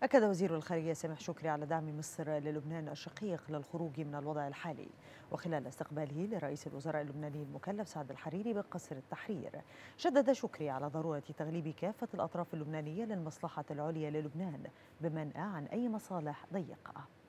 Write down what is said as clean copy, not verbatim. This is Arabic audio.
أكد وزير الخارجية سامح شكري على دعم مصر للبنان الشقيق للخروج من الوضع الحالي. وخلال استقباله لرئيس الوزراء اللبناني المكلف سعد الحريري بقصر التحرير، شدد شكري على ضرورة تغليب كافة الأطراف اللبنانية للمصلحة العليا للبنان بمنأى عن أي مصالح ضيقة.